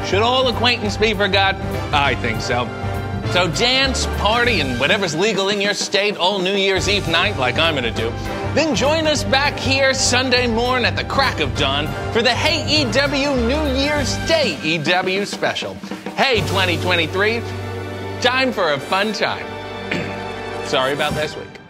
Should all acquaintance be forgot? I think so. So dance, party, and whatever's legal in your state all New Year's Eve night like I'm gonna do. Then join us back here Sunday morning at the crack of dawn for the AEW New Year's Day EW special. Hey, 2023, time for a fun time. Sorry about last week.